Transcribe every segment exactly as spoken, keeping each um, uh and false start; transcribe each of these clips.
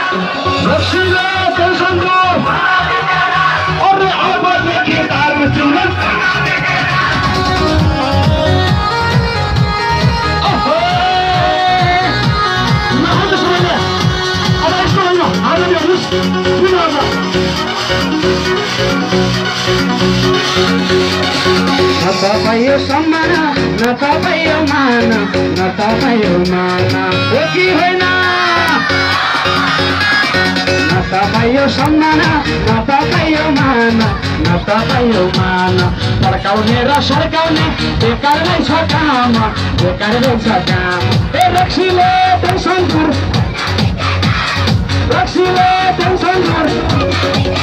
रक्सीले tension दो अरे अबदेखि दारु चुरन न तपाईँ सम्मान न तपाईँ मान न तपाईँ मान हो कि होइन न तपाईँ सम्मान न तपाईँ मान न तपाईँ मान फर्काउने र सर्काउने बेकार नै छ काम बेकार नै छ काम ए रक्सीले टेन्सन दूर रक्सीले टेन्सन दूर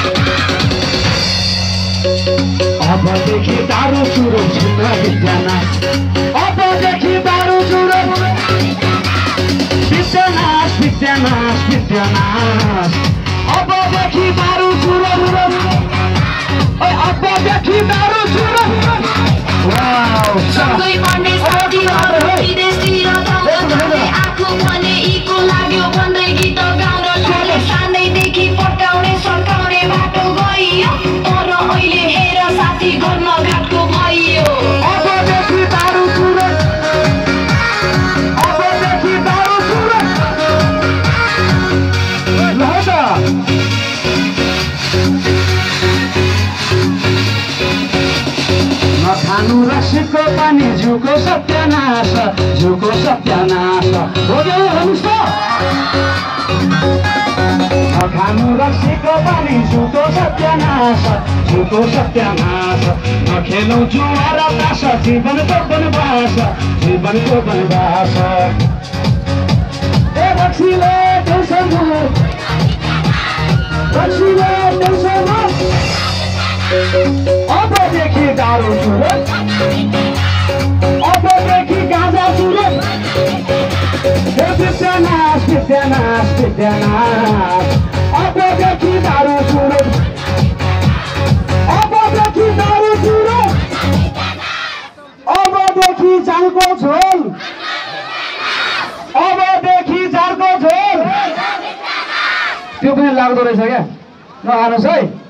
अबदेखि दारु चुरो छिन्न विद्यानाश अबदेखि दारु चुरो विद्यानाश विद्यानाश विद्यानाश अबदेखि दारु चुरो अबदेखि दारु चुरो सँगै पढ्ने साथीहरू विदेशतिर जाँदा आफू भने इको लाग्यो भन्दै गीत गाउन थाले सानैदेखि पटाउने सकाउने बाटो गइयो तर अहिले हेर साथी गर्न घाटको भयो अबदेखि दारु चुरो अबदेखि दारु चुरो ल त नखानु रक्सीको पानी जिउको सत्यानाश जिउको सत्यानाश हो कि हेर्नुहोस् त नखानु रक्सीको पानी जिउको सत्यानाश जिउको सत्यानाश नखेलौँ जुवा र तास जीवनको वनवास जीवनको वनवास ए रक्सीले टेन्सन दूर रक्सीले टेन्सन अबदेखि दारु चुरो अबदेखि गाँजा चुरो विद्यानाश विद्यानाश विद्यानाश अबदेखि दारु चुरो अबदेखि दारु चुरो अबदेखि जालको झोल अबदेखि जालको झोल त्यो पनि लाग्दो रहेछ क्या ल आउनुहोस् है।